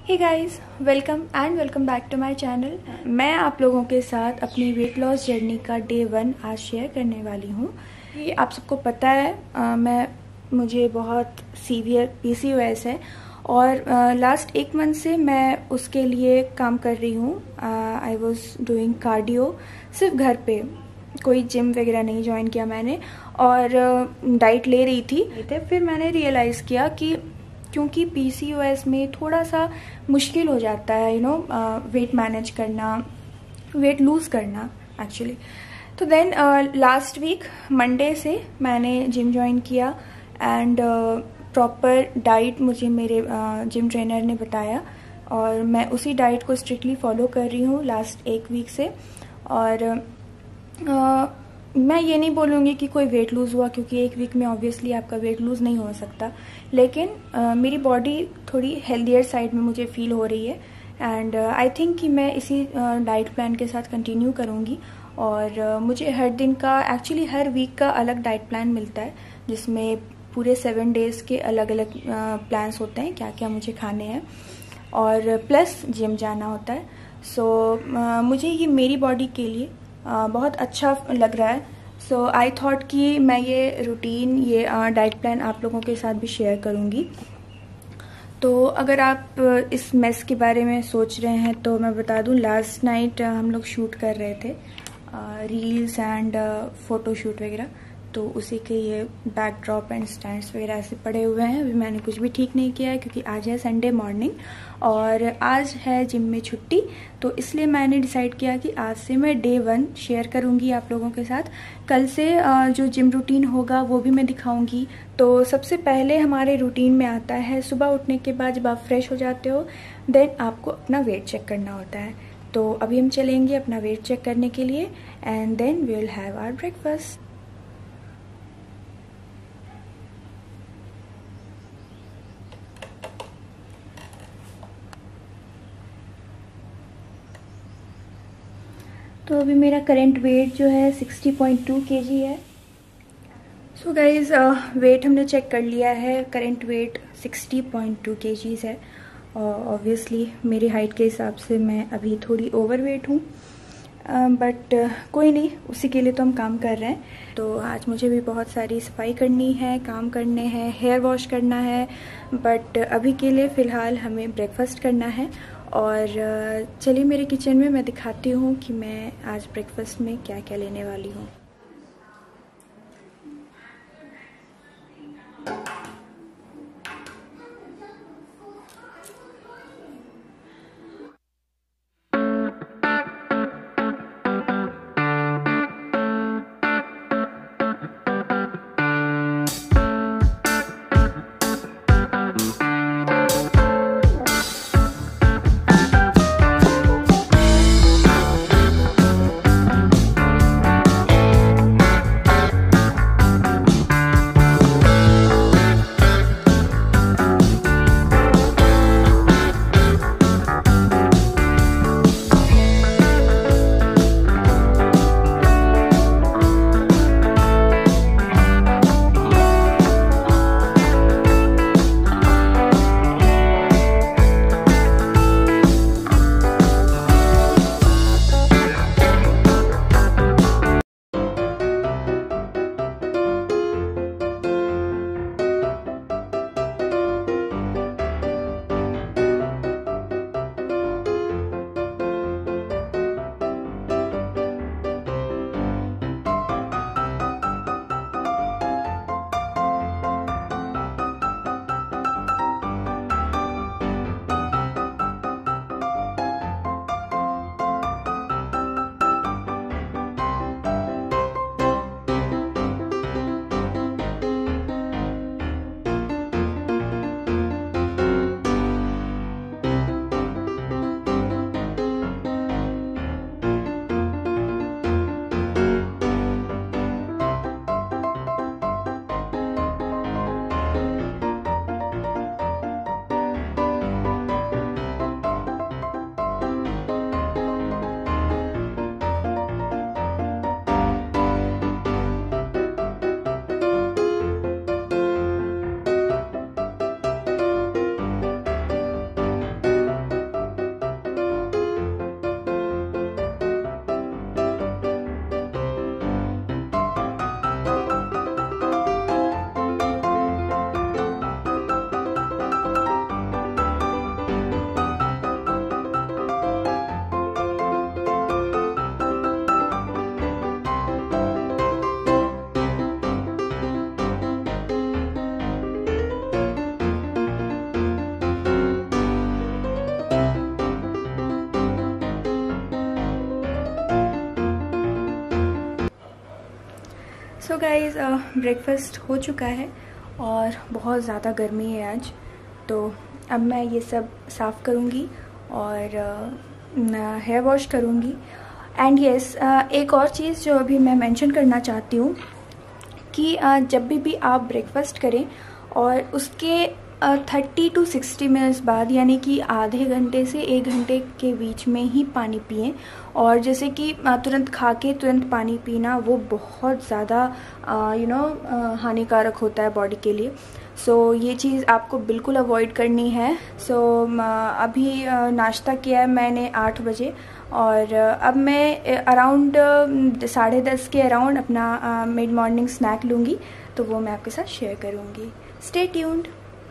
Hey guys, welcome back to my channel. मैं आप लोगों के साथ अपनी वेट लॉस जर्नी का डे 1 आज शेयर करने वाली हूँ। ये आप सबको पता है, मुझे बहुत सीवियर पीसीओएस है और लास्ट 1 मंथ से मैं उसके लिए काम कर रही हूँ। आई वॉज डूइंग कार्डियो सिर्फ घर पे, कोई जिम वगैरह नहीं ज्वाइन किया मैंने, और डाइट ले रही थी। फिर मैंने रियलाइज़ किया कि क्योंकि पीसीओएस में थोड़ा सा मुश्किल हो जाता है वेट मैनेज करना, वेट लूज़ करना एक्चुअली। तो देन लास्ट वीक मंडे से मैंने जिम ज्वाइन किया एंड प्रॉपर डाइट मुझे मेरे जिम ट्रेनर ने बताया और मैं उसी डाइट को स्ट्रिक्टली फॉलो कर रही हूँ लास्ट 1 वीक से। और मैं ये नहीं बोलूँगी कि कोई वेट लूज़ हुआ, क्योंकि 1 वीक में ऑब्वियसली आपका वेट लूज़ नहीं हो सकता, लेकिन मेरी बॉडी थोड़ी हेल्दियर साइड में मुझे फील हो रही है एंड आई थिंक कि मैं इसी डाइट प्लान के साथ कंटिन्यू करूँगी। और मुझे हर दिन का एक्चुअली हर वीक का अलग डाइट प्लान मिलता है, जिसमें पूरे 7 डेज़ के अलग अलग प्लान्स होते हैं, क्या क्या मुझे खाने हैं, और प्लस जिम जाना होता है। सो मुझे ये मेरी बॉडी के लिए बहुत अच्छा लग रहा है। सो आई थॉट कि मैं ये रूटीन, ये डाइट प्लान आप लोगों के साथ भी शेयर करूँगी। तो अगर आप इस मेस के बारे में सोच रहे हैं तो मैं बता दूं, लास्ट नाइट हम लोग शूट कर रहे थे रील्स एंड फ़ोटो शूट वगैरह, तो उसी के ये बैकड्रॉप एंड स्टैंड्स वगैरह ऐसे पड़े हुए हैं। अभी मैंने कुछ भी ठीक नहीं किया है क्योंकि आज है संडे मॉर्निंग और आज है जिम में छुट्टी, तो इसलिए मैंने डिसाइड किया कि आज से मैं डे 1 शेयर करूंगी आप लोगों के साथ। कल से जो जिम रूटीन होगा वो भी मैं दिखाऊंगी। तो सबसे पहले हमारे रूटीन में आता है सुबह उठने के बाद जब आप फ्रेश हो जाते हो, देन आपको अपना वेट चेक करना होता है। तो अभी हम चलेंगे अपना वेट चेक करने के लिए and then we will have our breakfast. तो अभी मेरा करंट वेट जो है 60.2 kg है। सो गाइज, वेट हमने चेक कर लिया है, करंट वेट 60.2 kg है। ऑब्वियसली मेरी हाइट के हिसाब से मैं अभी थोड़ी ओवरवेट हूँ, बट कोई नहीं, उसी के लिए तो हम काम कर रहे हैं। तो आज मुझे भी बहुत सारी सफाई करनी है, काम करने हैं, हेयर वॉश करना है, बट अभी के लिए फ़िलहाल हमें ब्रेकफास्ट करना है। और चलिए मेरे किचन में मैं दिखाती हूँ कि मैं आज ब्रेकफास्ट में क्या क्या लेने वाली हूँ। सो गाइज़ ब्रेकफास्ट हो चुका है और बहुत ज़्यादा गर्मी है आज, तो अब मैं ये सब साफ़ करूँगी और हेयर वॉश करूँगी। एंड येस, एक और चीज़ जो अभी मैं मेंशन करना चाहती हूँ कि जब भी आप ब्रेकफास्ट करें और उसके 30 to 60 मिनट्स बाद, यानी कि आधे घंटे से 1 घंटे के बीच में ही पानी पिएं। और जैसे कि तुरंत खा के तुरंत पानी पीना वो बहुत ज़्यादा हानिकारक होता है बॉडी के लिए। सो ये चीज़ आपको बिल्कुल अवॉइड करनी है। सो अभी नाश्ता किया है मैंने 8 बजे और अब मैं अराउंड 10:30 के अराउंड अपना मिड मॉर्निंग स्नैक लूँगी, तो वो मैं आपके साथ शेयर करूँगी। Stay tuned.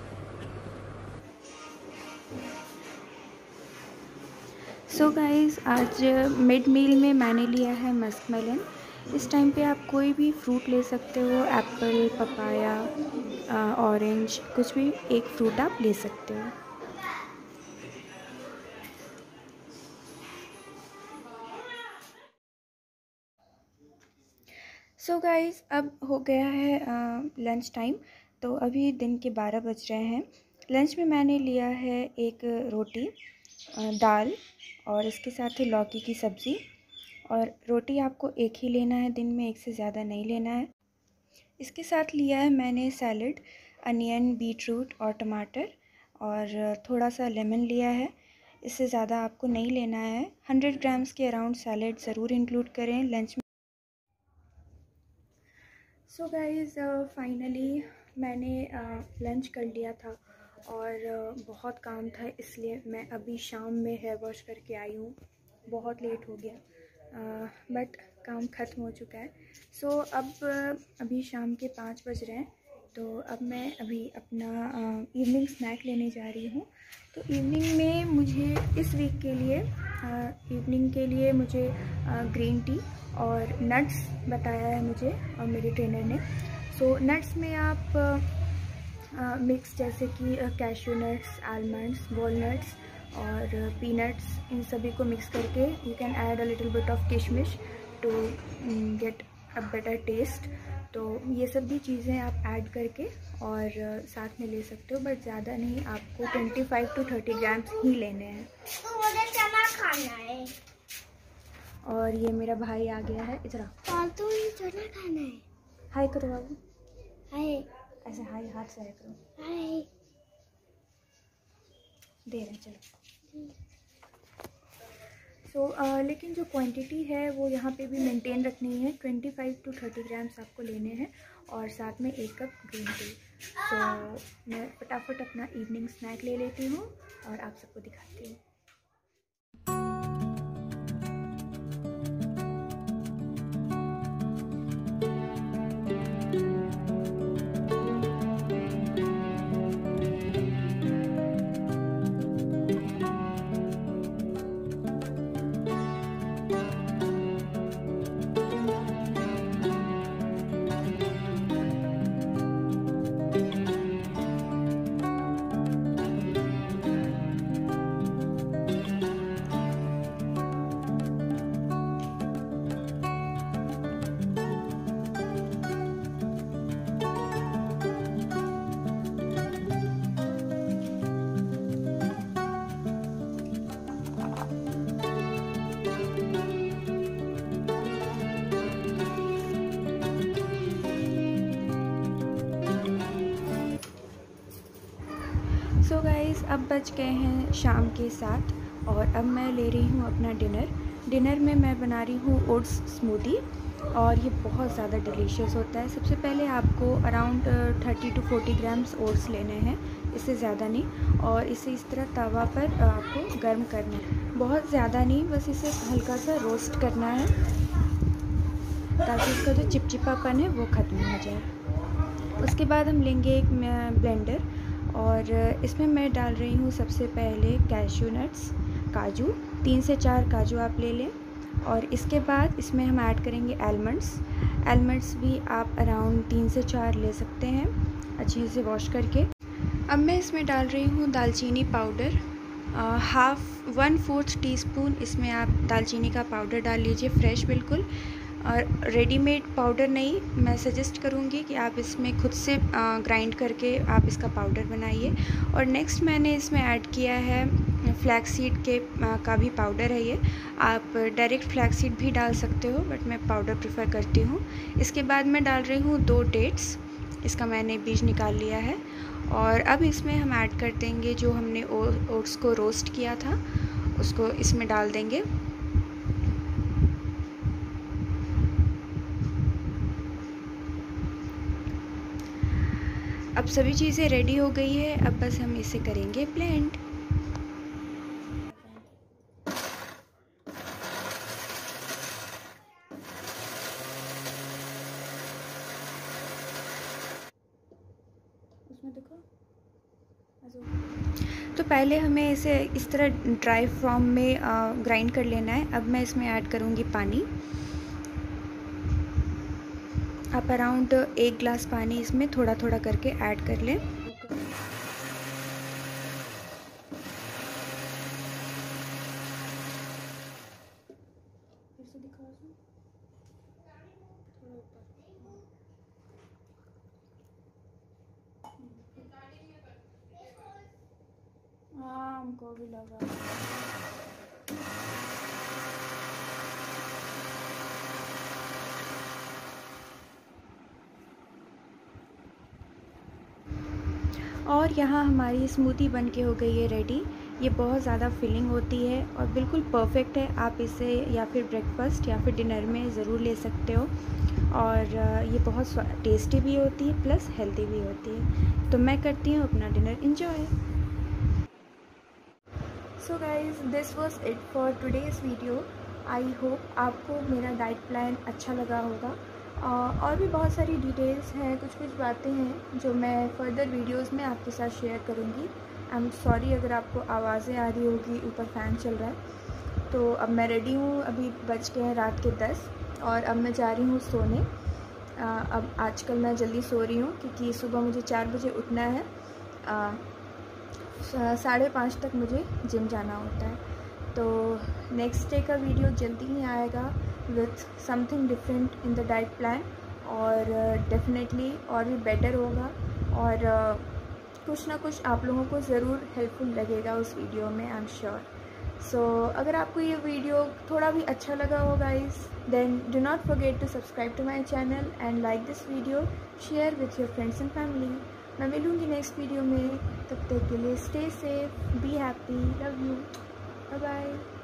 सो गाइज़, आज मिड मील में मैंने लिया है मस्क मेलन। इस टाइम पे आप कोई भी फ्रूट ले सकते हो, एप्पल, पपाया, ऑरेंज, कुछ भी एक फ्रूट आप ले सकते हो। सो गाइज़, अब हो गया है लंच टाइम, तो अभी दिन के 12 बज रहे हैं। लंच में मैंने लिया है एक रोटी, दाल और इसके साथ ही लौकी की सब्ज़ी। और रोटी आपको एक ही लेना है दिन में, एक से ज़्यादा नहीं लेना है। इसके साथ लिया है मैंने सैलड, अनियन, बीटरूट और टमाटर, और थोड़ा सा लेमन लिया है। इससे ज़्यादा आपको नहीं लेना है। 100 ग्राम्स के अराउंड सैलड ज़रूर इंक्लूड करें लंच में। सो गाइज़, फाइनली मैंने लंच कर लिया था और बहुत काम था, इसलिए मैं अभी शाम में हेयर वॉश करके आई हूँ। बहुत लेट हो गया, बट काम ख़त्म हो चुका है। सो अब अभी शाम के 5 बज रहे हैं, तो अब मैं अभी अपना इवनिंग स्नैक लेने जा रही हूँ। तो इवनिंग में मुझे इस वीक के लिए मुझे ग्रीन टी और नट्स बताया है मुझे और मेरे ट्रेनर ने। सो नट्स में आप मिक्स जैसे कि कैश्यू नट्स, आलमंड्स, वॉलनट्स और पीनट्स, इन सभी को मिक्स करके you can add a little bit of kishmish to get a better taste. तो ये सब भी चीज़ें आप ऐड करके और साथ में ले सकते हो, बट ज़्यादा नहीं, आपको 25 to 30 ग्राम्स ही लेने हैं। तो मुझे चना खाना है। और ये मेरा भाई आ गया है, इधर फालतू ही चना खाना है। हाय करो बाबू, हाय। ऐसे हाय हाथ से हाय करो। हाय। दे रहे, चलो। सो लेकिन जो क्वांटिटी है वो यहाँ पे भी मेंटेन रखनी है। 25 to 30 ग्राम्स आपको लेने हैं और साथ में 1 कप ग्रीन टी। तो मैं फटाफट अपना इवनिंग स्नैक ले लेती हूँ और आप सबको दिखाती हूँ। सो गाइज़, अब बज गए हैं शाम के 7 और अब मैं ले रही हूँ अपना डिनर में मैं बना रही हूँ ओट्स स्मूदी और ये बहुत ज़्यादा डिलीशियस होता है। सबसे पहले आपको अराउंड 30 to 40 ग्राम्स ओट्स लेने हैं, इससे ज़्यादा नहीं, और इसे इस तरह तवा पर आपको गर्म करना है। बहुत ज़्यादा नहीं, बस इसे हल्का सा रोस्ट करना है ताकि इसका जो चिपचिपापन है वो ख़त्म हो जाए। उसके बाद हम लेंगे एक ब्लेंडर और इसमें मैं डाल रही हूँ सबसे पहले कैश्यू नट्स, काजू, 3 से 4 काजू आप ले लें। और इसके बाद इसमें हम ऐड करेंगे आलमंड्स भी आप अराउंड 3 से 4 ले सकते हैं, अच्छे से वॉश करके। अब मैं इसमें डाल रही हूँ दालचीनी पाउडर, 1/4 टीस्पून इसमें आप दालचीनी का पाउडर डाल लीजिए, फ्रेश बिल्कुल। और रेडीमेड पाउडर नहीं, मैं सजेस्ट करूँगी कि आप इसमें खुद से ग्राइंड करके आप इसका पाउडर बनाइए। और नेक्स्ट मैंने इसमें ऐड किया है फ्लैक्स सीड का भी पाउडर है ये। आप डायरेक्ट फ्लैक्स सीड भी डाल सकते हो, बट मैं पाउडर प्रेफर करती हूँ। इसके बाद मैं डाल रही हूँ 2 डेट्स, इसका मैंने बीज निकाल लिया है। और अब इसमें हम ऐड कर देंगे जो हमने ओट्स को रोस्ट किया था, उसको इसमें डाल देंगे। अब सभी चीज़ें रेडी हो गई है, अब बस हम इसे करेंगे ब्लेंड। उसमें देखो, तो पहले हमें इसे इस तरह ड्राई फॉर्म में ग्राइंड कर लेना है। अब मैं इसमें ऐड करूँगी पानी। आप अराउंड 1 गिलास पानी इसमें थोड़ा थोड़ा करके ऐड कर लें। हाँ, हमको भी लगा। और यहाँ हमारी स्मूदी बन के हो गई है रेडी। ये बहुत ज़्यादा फिलिंग होती है और बिल्कुल परफेक्ट है। आप इसे या फिर ब्रेकफास्ट या फिर डिनर में ज़रूर ले सकते हो। और ये बहुत टेस्टी भी होती है प्लस हेल्दी भी होती है। तो मैं करती हूँ अपना dinner enjoy. So guys, this was it for today's video. I hope आपको मेरा डाइट प्लान अच्छा लगा होगा। और भी बहुत सारी डिटेल्स हैं, कुछ कुछ बातें हैं जो मैं फ़र्दर वीडियोस में आपके साथ शेयर करूँगी। आई एम सॉरी अगर आपको आवाज़ें आ रही होगी, ऊपर फ़ैन चल रहा है। तो अब मैं रेडी हूँ, अभी बज के हैं रात के 10 और अब मैं जा रही हूँ सोने। अब आजकल मैं जल्दी सो रही हूँ क्योंकि सुबह मुझे 4 बजे उठना है। 5:30 तक मुझे जिम जाना होता है। तो नेक्स्ट डे का वीडियो जल्दी ही आएगा with something different in the diet plan, और डेफिनेटली और भी बेटर होगा। और कुछ ना कुछ आप लोगों को ज़रूर हेल्पफुल लगेगा उस वीडियो में, आई एम श्योर। सो अगर आपको ये वीडियो थोड़ा भी अच्छा लगा हो guys, then do not forget to subscribe to my channel and like this video, share with your friends and family. मैं मिलूँगी नेक्स्ट वीडियो में, तब तक के लिए stay safe, be happy, love you, bye bye.